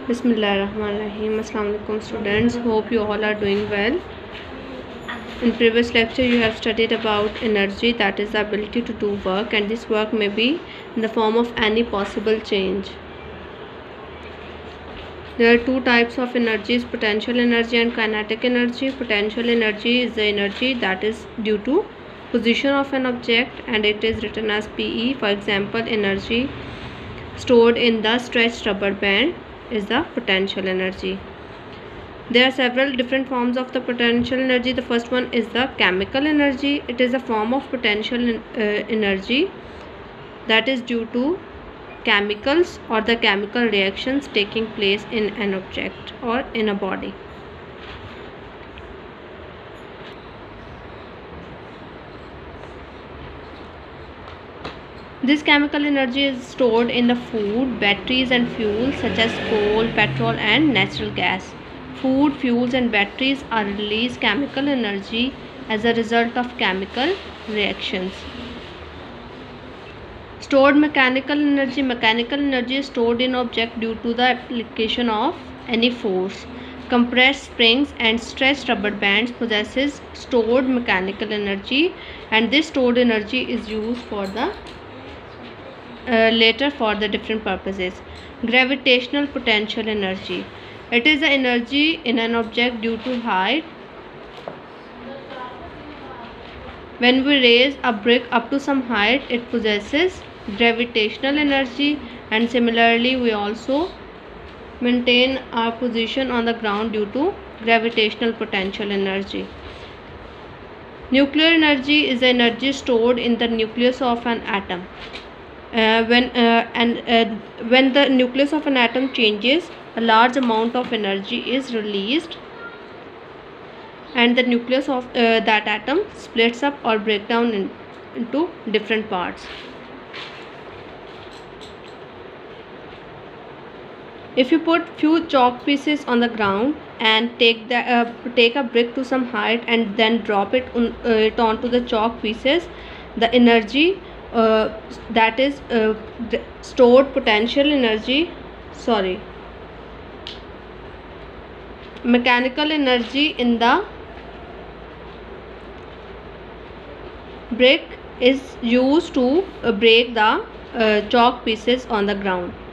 Bismillahirrahmanirrahim. Assalamu alaikum students. Hope you all are doing well. In previous lecture you have studied about energy, that is the ability to do work, and this work may be in the form of any possible change. There are two types of energies, potential energy and kinetic energy. Potential energy is the energy that is due to position of an object and it is written as PE. For example, energy stored in the stretched rubber band is the potential energy. There are several different forms of the potential energy. The first one is the chemical energy. It is a form of potential energy that is due to chemicals or the chemical reactions taking place in an object or in a body. This chemical energy is stored in the food, batteries and fuels such as coal, petrol and natural gas. Food, fuels and batteries are release chemical energy as a result of chemical reactions. Stored mechanical energy. Mechanical energy is stored in object due to the application of any force. Compressed springs and stretched rubber bands possesses stored mechanical energy, and this stored energy is used for the later for the different purposes. Gravitational potential energy. It is the energy in an object due to height. When we raise a brick up to some height, it possesses gravitational energy, and similarly we also maintain our position on the ground due to gravitational potential energy. Nuclear energy is the energy stored in the nucleus of an atom. When the nucleus of an atom changes, a large amount of energy is released and the nucleus of that atom splits up or breaks down into different parts. If you put few chalk pieces on the ground and take a brick to some height and then drop it onto the chalk pieces, the energy that is stored potential energy, mechanical energy in the brick is used to break the chalk pieces on the ground.